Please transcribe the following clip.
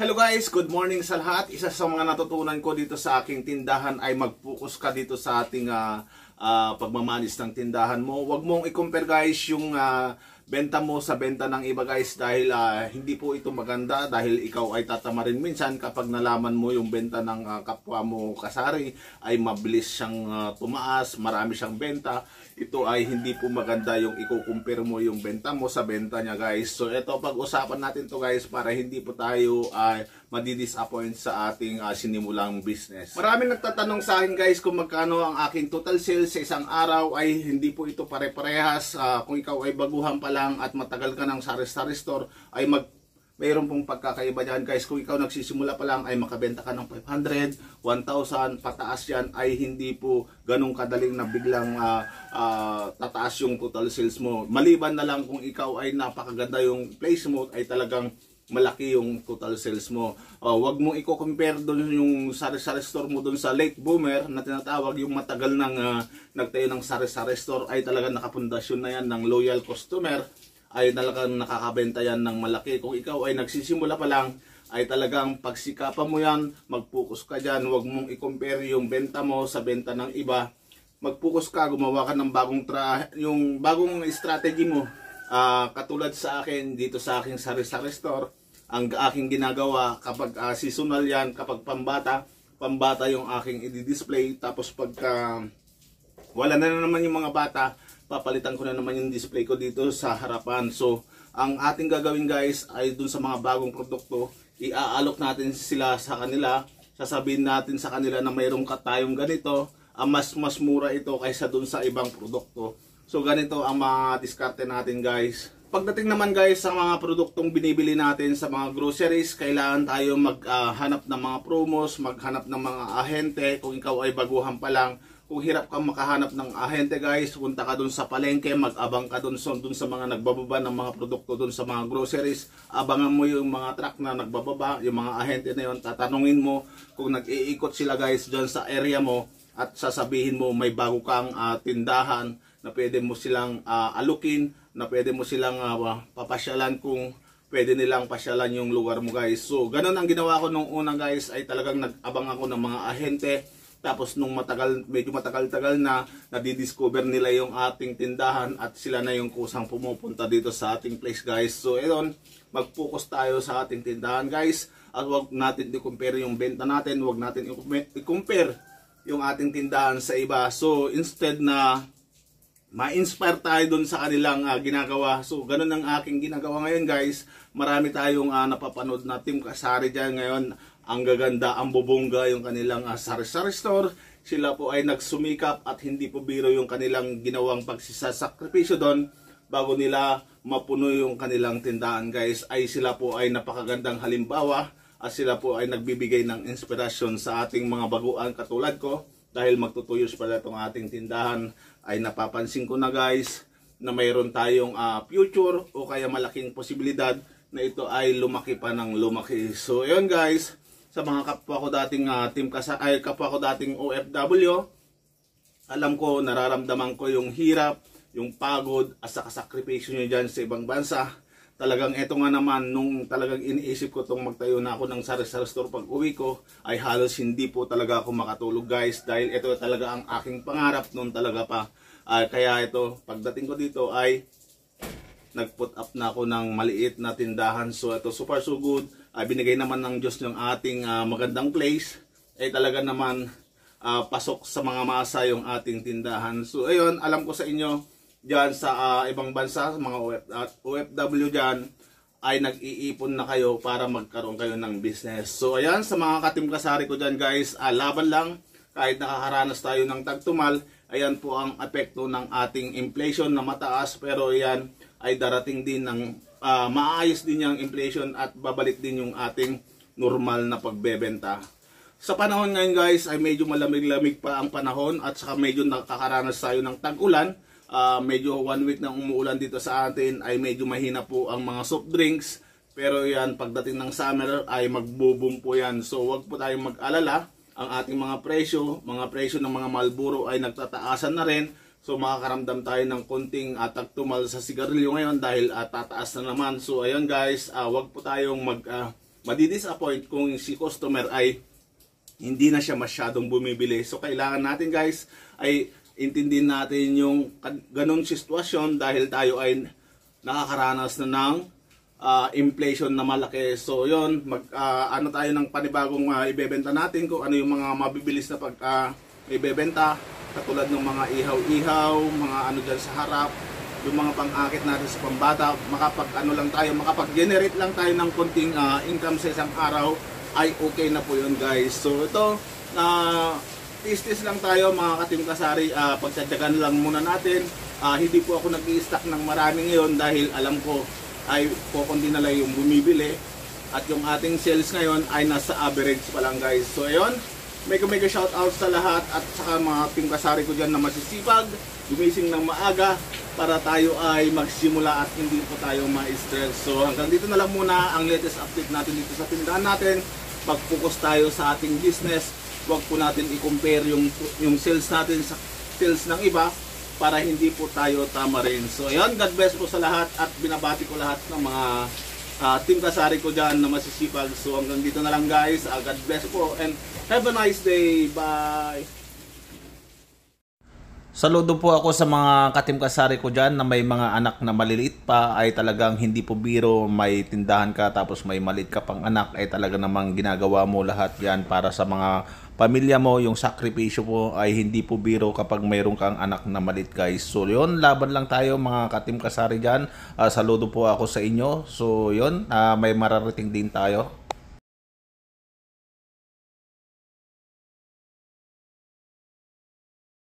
Hello guys, good morning sa lahat. Isa sa mga natutunan ko dito sa aking tindahan ay mag-focus ka dito sa ating pagmamanis ng tindahan mo. Huwag mong i-compare guys yung benta mo sa benta ng iba guys dahil hindi po ito maganda dahil ikaw ay tatamarin minsan kapag nalaman mo yung benta ng kapwa mo kasari ay mabilis siyang tumaas, marami siyang benta. Ito ay hindi po maganda yung i-compare mo yung benta mo sa benta niya guys. So ito pag-usapan natin to guys para hindi po tayo madi-disappoint sa ating sinimulang business. Maraming nagtatanong sa akin guys kung magkano ang aking total sales sa isang araw. Ay hindi po ito pare-parehas. Kung ikaw ay baguhan pa lang at matagal ka ng sari-sari store ay mayroon pong pagkakaiba dyan guys. Kung ikaw nagsisimula pa lang ay makabenta ka ng 500, 1,000, pataas yan ay hindi po ganong kadaling na biglang tataas yung total sales mo. Maliban na lang kung ikaw ay napakaganda yung place mo ay talagang malaki yung total sales mo. Wag mong i-compare doon yung sari-sari store mo doon sa late boomer na tinatawag, yung matagal nang nagtayo ng sari-sari store ay talagang nakapundasyon na yan ng loyal customer, ay talagang nakakabenta yan ng malaki. Kung ikaw ay nagsisimula pa lang ay talagang pagsikapan mo yan, mag-focus ka dyan. Wag mong i-compare yung benta mo sa benta ng iba. Mag-focus ka, gumawa ka ng yung bagong strategy mo. Katulad sa akin dito sa aking sari-sari store, ang aking ginagawa kapag seasonal yan, kapag pambata yung aking i-display. Tapos pagka wala na naman yung mga bata, papalitan ko na naman yung display ko dito sa harapan. So ang ating gagawin guys ay dun sa mga bagong produkto, i-aalok natin sila sa kanila. Sasabihin natin sa kanila na mayroong tayong ganito, mas mura ito kaysa dun sa ibang produkto. So ganito ang mga diskarte natin guys. Pagdating naman guys sa mga produktong binibili natin sa mga groceries, kailangan tayo maghanap ng mga promos, maghanap ng mga ahente. Kung ikaw ay baguhan pa lang, kung hirap kang makahanap ng ahente guys, punta ka dun sa palengke, mag-abang ka dun sa mga nagbababa ng mga produkto dun sa mga groceries. Abangan mo yung mga truck na nagbababa, yung mga ahente na yun, tatanungin mo kung nag-iikot sila guys dyan sa area mo at sasabihin mo may bago kang tindahan na pwede mo silang alukin, na pwede mo silang papasyalan kung pwede nilang pasyalan yung lugar mo guys. So ganun ang ginawa ko nung una guys, ay talagang nag-abang ako ng mga ahente. Tapos nung medyo matagal-tagal na nadidiscover nila yung ating tindahan at sila na yung kusang pumupunta dito sa ating place guys. So ayun, mag-focus tayo sa ating tindahan guys. At wag natin i-compare yung benta natin, wag natin i-compare yung ating tindahan sa iba. So instead na ma-inspire tayo dun sa kanilang ginagawa. So ganun ang aking ginagawa ngayon guys. Marami tayong napapanood na team kasari dyan ngayon. Ang gaganda, ang bubongga yung kanilang sari-sari store. Sila po ay nagsumikap at hindi po biro yung kanilang ginawang pagsisasakripisyo doon bago nila mapuno yung kanilang tindahan guys. Ay sila po ay napakagandang halimbawa at sila po ay nagbibigay ng inspirasyon sa ating mga baguan katulad ko. Dahil magtutuyos pala itong ating tindahan, ay napapansin ko na guys na mayroon tayong future o kaya malaking posibilidad na ito ay lumaki pa ng lumaki. So ayun guys, sa mga kapwa ko dating kapwa ko dating OFW, alam ko, nararamdaman ko yung hirap, yung pagod at saka sakripisyo nyo dyan sa ibang bansa. Talagang eto nga naman, nung talagang iniisip ko itong magtayo na ako ng sari-sari store pag uwi ko, ay halos hindi po talaga ako makatulog guys. Dahil ito talaga ang aking pangarap noon talaga pa. Kaya ito, pagdating ko dito ay nag-put up na ako ng maliit na tindahan. So ito, super so good. Binigay naman ng Diyos yung ating magandang place. Ay talaga naman pasok sa mga masa yung ating tindahan. So ayun, alam ko sa inyo, dyan sa ibang bansa, mga OFW dyan, ay nag-iipon na kayo para magkaroon kayo ng business. So ayan, sa mga katim kasari ko dyan guys, laban lang, kahit nakakaranas tayo ng tagtumal, ayan po ang epekto ng ating inflation na mataas, pero ayan ay darating din ng maayos din yung inflation at babalik din yung ating normal na pagbebenta. Sa panahon ngayon guys, ay medyo malamig-lamig pa ang panahon at saka medyo nakakaranas tayo ng tag-ulan. Medyo 1 week na umuulan dito sa atin, ay medyo mahina po ang mga soft drinks. Pero yan, pagdating ng summer ay magbo-boom po yan. So wag po tayong mag-alala. Ang ating mga presyo ng mga Marlboro ay nagtataasan na rin. So makakaramdam tayo ng konting tagtumal sa sigarilyo ngayon dahil tataas na naman. So ayun guys, wag po tayong madidisappoint kung si customer ay hindi na siya masyadong bumibili. So kailangan natin guys ay intindihin natin yung ganong sitwasyon dahil tayo ay nakakaranas na ng inflation na malaki. So yon, ano tayo ng panibagong ibebenta natin, kung ano yung mga mabibilis na ibebenta, katulad ng mga ihaw-ihaw, mga ano dyan sa harap, yung mga pang-akit natin sa pambata, makapag-generate lang tayo ng konting income sa isang araw, ay okay na po yun guys. So ito, tis-tis lang tayo mga Ka-Team Kasari, pagtsatsagan lang muna natin. Hindi po ako nag-i-stock ng marami ngayon dahil alam ko ay kukundi na lang yung bumibili, at yung ating sales ngayon ay nasa average pa lang guys. So ayun, mega shout out sa lahat, at saka mga Team Kasari ko dyan na masisipag, gumising ng maaga para tayo ay magsimula at hindi po tayo ma-stress. So hanggang dito na lang muna ang latest update natin dito sa tindahan natin. Pag-focus tayo sa ating business, huwag po natin i-compare yung sales natin sa sales ng iba para hindi po tayo tama rin. So ayun, God bless po sa lahat, at binabati ko lahat ng mga Team Kasari ko dyan na masisipag. So hanggang dito na lang guys, God bless po and have a nice day. Bye! Saludo po ako sa mga Ka-Team Kasari ko dyan na may mga anak na maliliit pa, ay talagang hindi po biro, may tindahan ka tapos may maliit ka pang anak, ay talaga namang ginagawa mo lahat yan para sa mga pamilya mo. Yung sakripisyo po ay hindi po biro kapag mayroon kang anak na maliit guys. So yun, laban lang tayo mga Ka-Team Kasari dyan. Saludo po ako sa inyo. So yun, may mararating din tayo.